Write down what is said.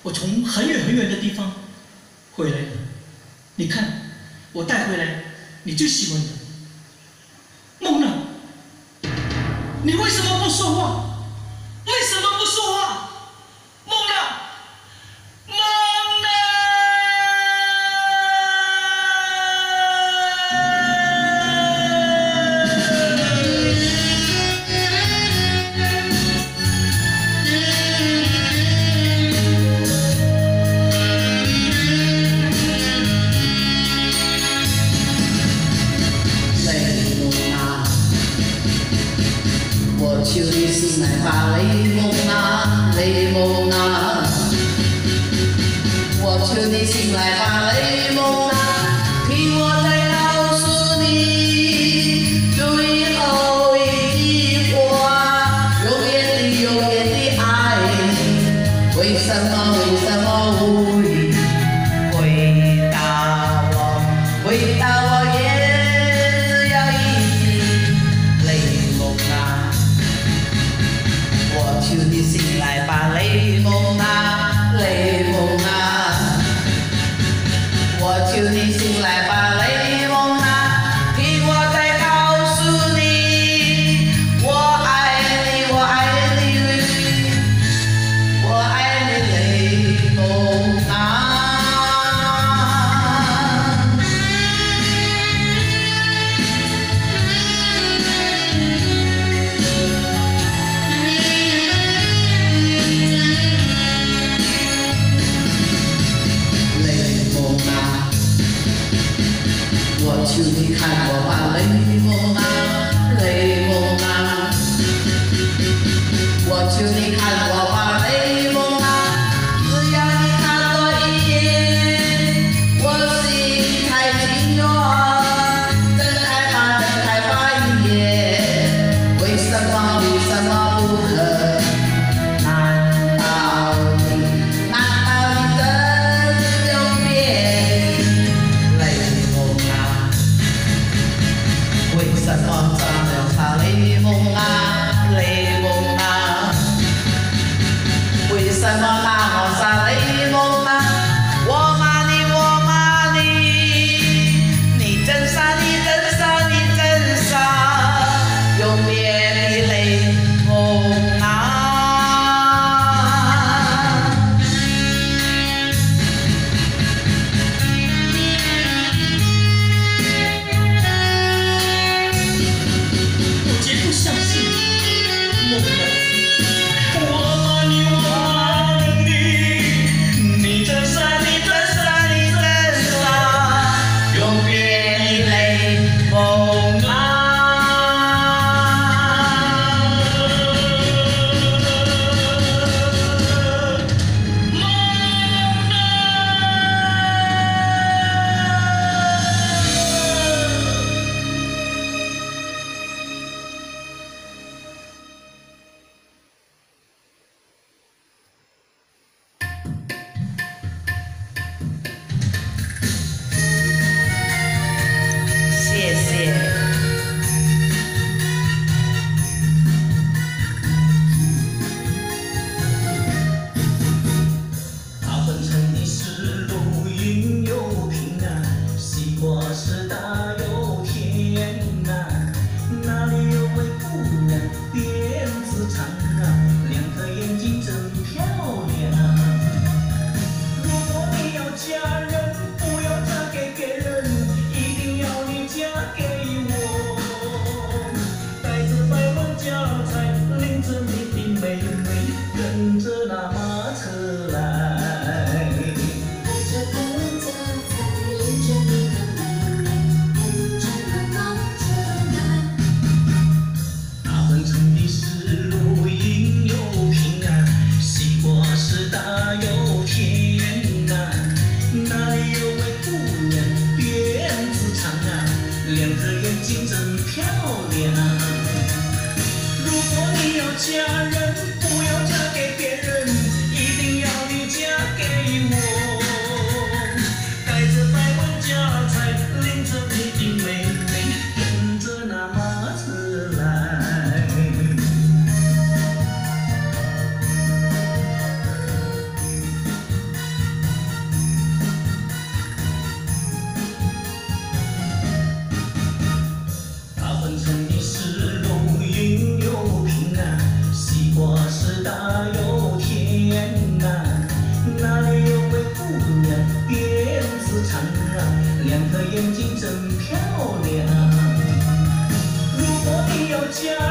我从很远很远的地方回来了。你看，我带回来你最喜欢的。梦呢？你为什么不说话？为什么不说话？梦呢？梦呢？ 笑你醒来吧，雷蒙啊，雷蒙啊！我求你醒来吧，雷蒙啊！听我再告诉你最后一句话，永远的永远的爱你，为什么为什么无力回答我？回答我也只要一句雷蒙啊！我求你醒来吧，雷蒙啊，雷蒙啊！我求你醒来吧，雷蒙啊！听我再告诉你，我爱你，我爱你，我爱你，雷蒙啊！我求你看我吧，雷蒙啊，雷蒙啊！我求你看我吧，雷蒙啊！只要你看我一眼，我心太轻软，睁开吧，睁开吧一眼，为什么为什么不可？难道你真有变？雷蒙啊！为什么这么差，雷蒙啊，雷蒙啊？为什么那么傻，雷蒙啊？我骂你，我骂你，你真傻，你真傻，你真傻，永远的雷蒙啊！ 我绝不相信梦呢。我骂你，我骂你，你真傻，你真傻，你真傻，永远的雷蒙啊！ 谢谢。 大奔城的是路云又平安，西瓜是大又甜啊。那里有位姑娘辫子长啊，两颗眼睛真漂亮。如果你要嫁人，不要嫁给别人，一定要你嫁给我。带着百万家财，领着你的妹妹，跟着那马车来。 带着百万家财，领着你的妹妹，跟着那马车来。 大奔城的是路云又平安，西瓜是大又甜啊。那里有位姑娘辫子长啊，两颗眼睛真漂亮。如果你要嫁人，不要嫁给别人，一定要你嫁给我。带着百万家财，领着你的妹妹，跟着那马车来。 家。